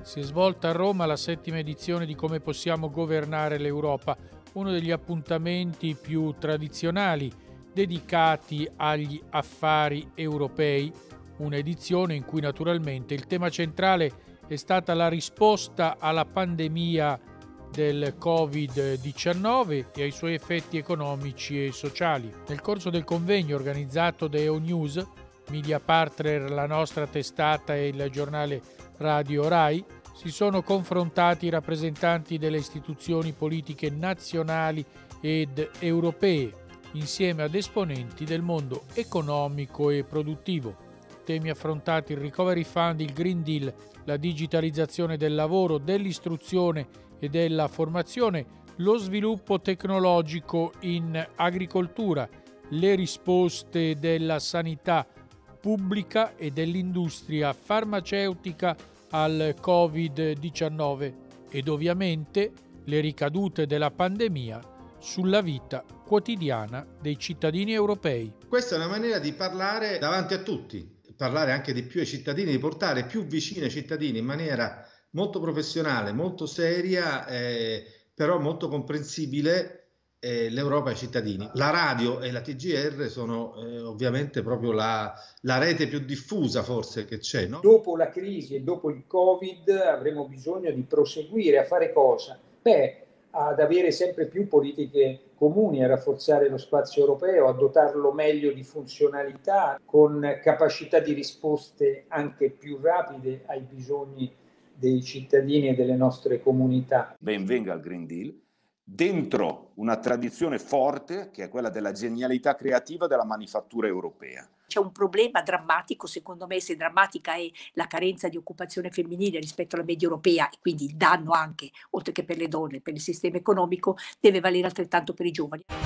Si è svolta a Roma la 7ª edizione di Come possiamo governare l'Europa, uno degli appuntamenti più tradizionali dedicati agli affari europei, un'edizione in cui naturalmente il tema centrale è stata la risposta alla pandemia del Covid-19 e ai suoi effetti economici e sociali. Nel corso del convegno organizzato da EONews, media partner la nostra testata e il giornale Radio Rai, si sono confrontati i rappresentanti delle istituzioni politiche nazionali ed europee, insieme ad esponenti del mondo economico e produttivo. Temi affrontati: il Recovery Fund, il Green Deal, la digitalizzazione del lavoro, dell'istruzione e della formazione, lo sviluppo tecnologico in agricoltura, le risposte della sanità pubblica e dell'industria farmaceutica al Covid-19 ed ovviamente le ricadute della pandemia sulla vita quotidiana dei cittadini europei. Questa è una maniera di parlare davanti a tutti, parlare anche di più ai cittadini, di portare più vicino ai cittadini in maniera molto professionale, molto seria, però molto comprensibile l'Europa ai cittadini. La radio e la TGR sono ovviamente proprio la rete più diffusa forse che c'è, no? Dopo la crisi e dopo il Covid avremo bisogno di proseguire a fare cosa? Ad avere sempre più politiche comuni, a rafforzare lo spazio europeo, a dotarlo meglio di funzionalità, con capacità di risposte anche più rapide ai bisogni dei cittadini e delle nostre comunità. Ben venga il Green Deal, dentro una tradizione forte che è quella della genialità creativa della manifattura europea. C'è un problema drammatico, secondo me, se drammatica è la carenza di occupazione femminile rispetto alla media europea e quindi il danno anche, oltre che per le donne, per il sistema economico, deve valere altrettanto per i giovani.